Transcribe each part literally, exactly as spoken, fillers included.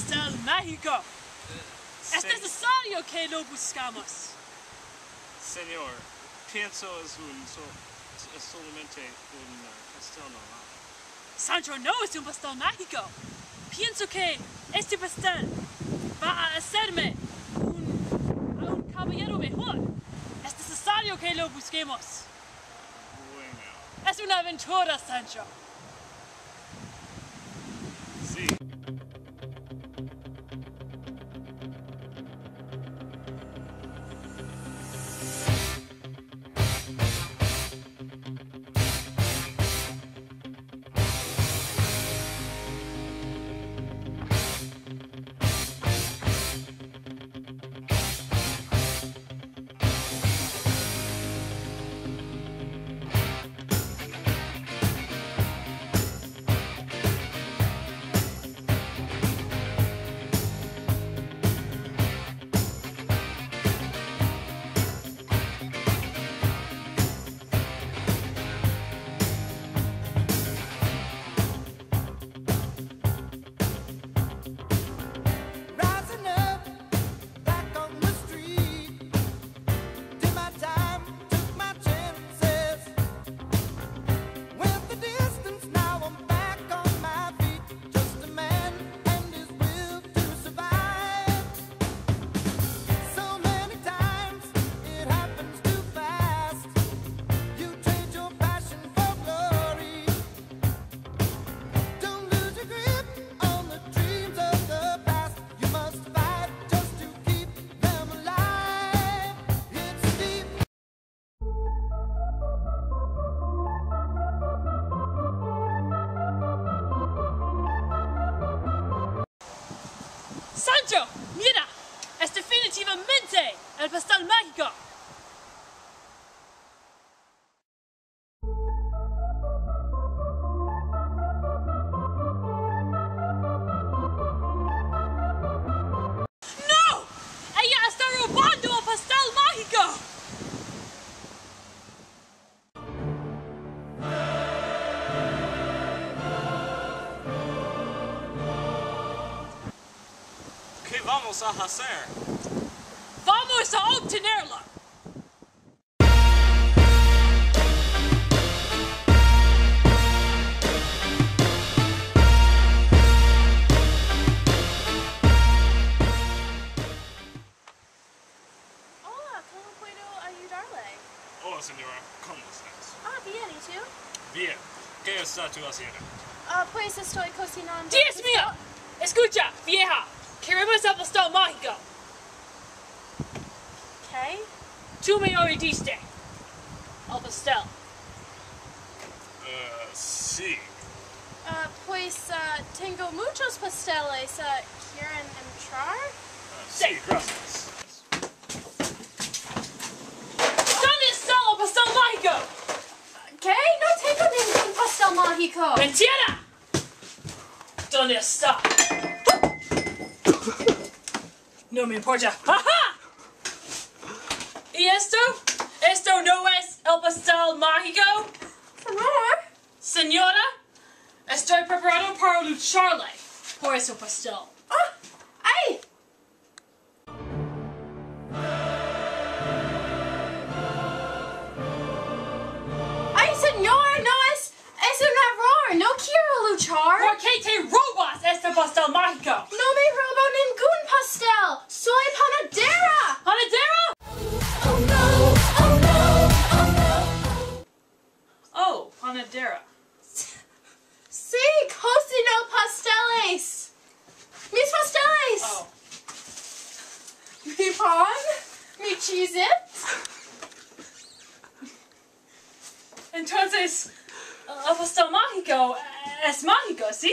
Pastel Magico. Es necesario que lo buscamos. Señor, pienso es un so, es solamente un uh, pastel normal. Sancho, no es un pastel mágico. Pienso que este pastel va a hacerme un, a un caballero mejor. Es necesario que lo busquemos. Bueno. Es una aventura, Sancho. Sí. Sancho, mira, es definitivamente el pastel mágico. ¡No! ¡Ella está robando el pastel mágico! ¿Qué vamos a hacer? ¡Vamos a obtenerla! Hola, ¿cómo puedo ayudarle? Hola, señora. ¿Cómo estás? Ah, bien, ¿y tú? Bien. ¿Qué estás tú haciendo? Ah, pues estoy cocinando. ¡Dios mío! Escucha, vieja. Queremos el pastel mágico. ¿Qué? Tú me oíste. El pastel. Uh, sí. Ah, pues ah, tengo muchos pasteles. Ah, ¿quieren entrar? Uh, sí, gracias. ¿Dónde está el pastel mágico? ¿Qué? No tengo ningún pastel mágico. ¡Mentira! ¿Dónde está? No me importa. ¡Ajá! ¿Y esto? ¿Esto no es el pastel mágico? Señor. Señora, estoy preparado para lucharle por ese pastel. Ah, ¡ay! ¡Ay, señor! No es... es un error. No quiero luchar. ¿Por qué te robas este pastel mágico? No me robo ningún pastel. Soy panadera. ¿Panadera? Oh no, oh no, oh no. Oh, panadera. Sí, cocino pasteles. Mis pasteles. Oh. Mi pan. Mi cheese-it. Entonces, el pastel mágico es mágico, ¿sí?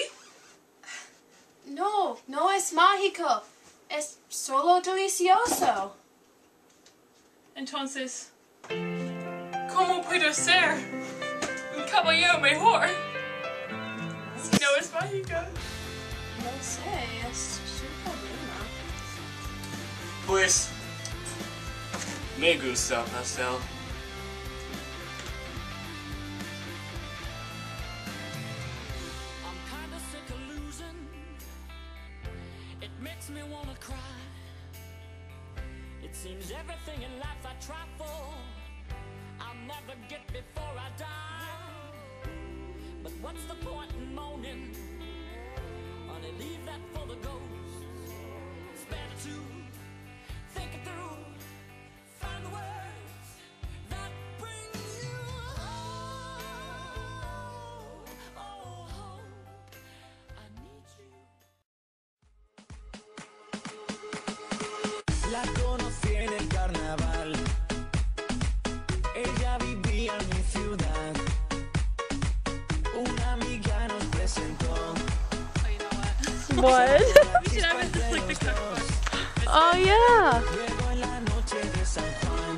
No, no es mágico. Es solo delicioso. Entonces, ¿cómo puedo ser un caballero mejor si no es mágico? No sé, es su problema. Pues, me gusta el pastel. I'm kinda sick of losing. It makes me wanna cry. It seems everything in life I try for, I'll never get before I die. But what's the point in moaning? Honey, leave that for the ghosts. It's better to think it through, find the words that bring you home. Oh, home, I need you. La conocí en el carnaval, ella vivía en mi ciudad, una amiga nos presentó. Oh, you know what? What? We should have it just like the cover. Oh yeah. Luego en la noche de San Juan,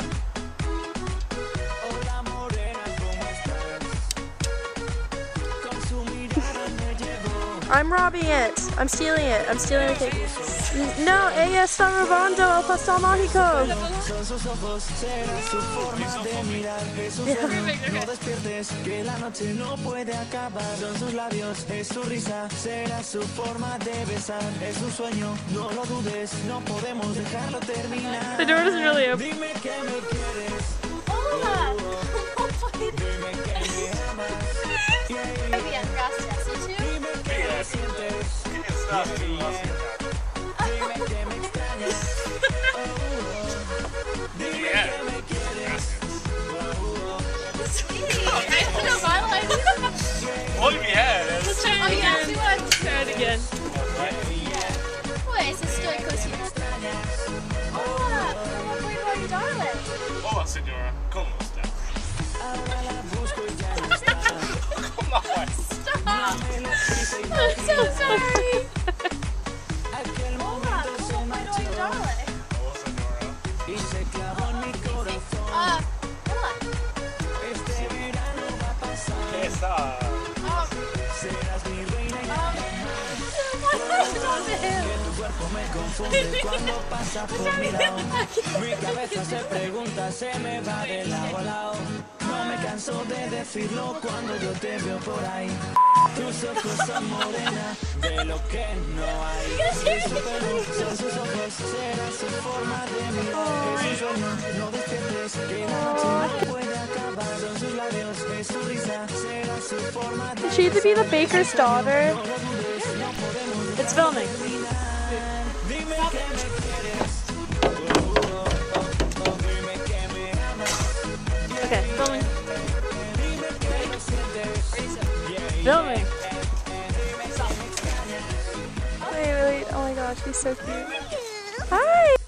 hola morena, ¿cómo estás? Con su mirada me llevó. I'm robbing it. I'm stealing it. I'm stealing the cake. N- No, ella está robando el pastel mágico. Son sus ojos, será su forma de mirar. Es su sueño, no despiertes, que la noche no puede acabar. Son sus labios, es su risa, será su forma de besar. Es su sueño, no lo dudes, no podemos dejarlo terminar. The door doesn't really open. Dime que me quieres, Hola! dime que me amas. Muy bien, gracias. ¿Y tú? Dime que me sientes, dime que me extrañas. Oh, oh. Dime que me quieres. Sweetie! No, my life. Muy bien. Let's try Oh, it yeah, again. do it. Try it again. Pues estoy cocinando. Hola, ¿cómo puedo ayudarle? Hola, señora. ¿Cómo está? Ahora la busco y ya no está. ¿Cómo fue? Stop! Me lo quise y I'm so sorry. aquel Hola, momento se ¿cómo puedo marchó ayudarle? Hola, señora. y se clavó en mi corazón. Ah, hola. Este verano va a pasar. ¿Qué está? Um, Serás mi reina y um, what happened to him? que tu cuerpo me confunde cuando pasa por mi lado. Mi cabeza se pregunta, se me va de lado a lado. No me canso de decirlo cuando yo te veo por ahí. Tus ojos son morena de lo que no hay. Es su pelo, son sus ojos, será su forma de mirar. Es un sueño, no despiertes, que la noche no puede acabar. Son sus labios, es su risa, será su forma de Did she have to be the baker's daughter? It's filming. Dime que me quieres. Oh, oh, oh, oh, dime que me amas. Okay, filming. Dime que me sientes. Filming. Wait, really? Oh my gosh, he's so cute. Hi!